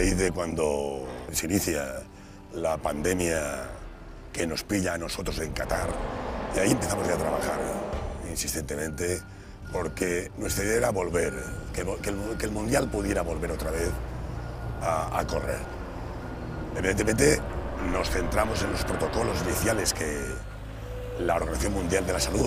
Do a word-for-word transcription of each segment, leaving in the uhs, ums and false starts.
raíz de cuando se inicia la pandemia que nos pilla a nosotros en Qatar, y ahí empezamos ya a trabajar insistentemente, porque nuestra idea era volver, que, que, el, que el Mundial pudiera volver otra vez a, a correr. Evidentemente nos centramos en los protocolos iniciales que la Organización Mundial de la Salud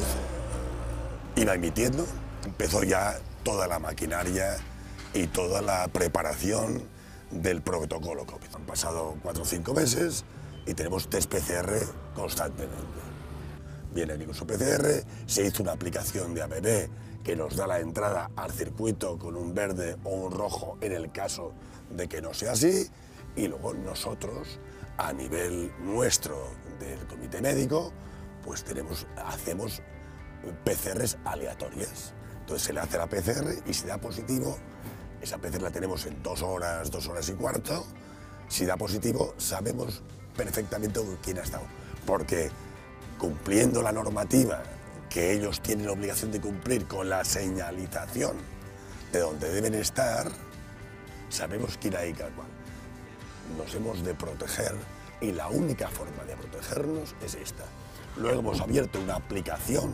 iba emitiendo. Empezó ya toda la maquinaria y toda la preparación del protocolo COVID. Han pasado cuatro o cinco meses y tenemos test P C R constantemente. Viene aquí con su P C R, se hizo una aplicación de A P P que nos da la entrada al circuito con un verde o un rojo en el caso de que no sea así, y luego nosotros, a nivel nuestro del comité médico, pues tenemos, hacemos P C Rs aleatorias. Entonces se le hace la P C R y si da positivo, esa P C R la tenemos en dos horas, dos horas y cuarto. Si da positivo, sabemos perfectamente quién ha estado, porque cumpliendo la normativa que ellos tienen la obligación de cumplir con la señalización de donde deben estar, sabemos quién hay cada cual. Nos hemos de proteger y la única forma de protegernos es esta. Luego hemos abierto una aplicación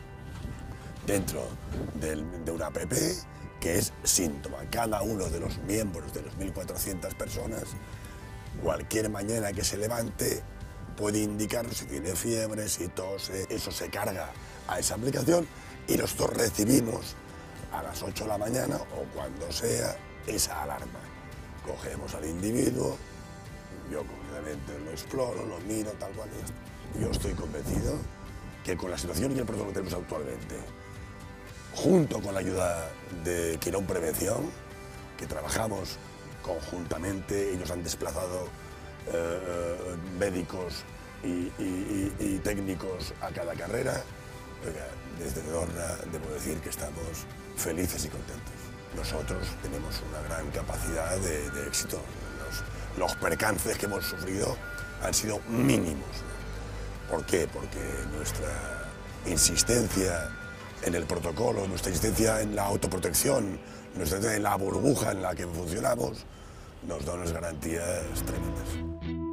dentro del, de una app que es síntoma. Cada uno de los miembros de las mil cuatrocientas personas, cualquier mañana que se levante, puede indicar si tiene fiebre, si tose. Eso se carga a esa aplicación y nosotros recibimos a las ocho de la mañana o cuando sea esa alarma. Cogemos al individuo, yo concretamente lo exploro, lo miro, tal cual. Yo estoy convencido que con la situación y el protocolo que tenemos actualmente, junto con la ayuda de Quirón Prevención, que trabajamos conjuntamente, ellos han desplazado eh, médicos y, y, y, y técnicos a cada carrera. Oiga, desde Dorna debo decir que estamos felices y contentos. Nosotros tenemos una gran capacidad de, de éxito. Los, los percances que hemos sufrido han sido mínimos. ¿Por qué? Porque nuestra insistencia en el protocolo, nuestra insistencia en la autoprotección, nuestra insistencia en la burbuja en la que funcionamos, nos da unas garantías tremendas.